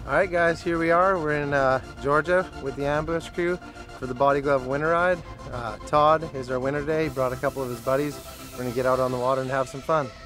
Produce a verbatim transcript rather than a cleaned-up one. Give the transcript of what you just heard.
Alright guys, here we are. We're in uh, Georgia with the ambush crew for the Body Glove winter ride. Uh, Todd is our winter day. He brought a couple of his buddies. We're going to get out on the water and have some fun.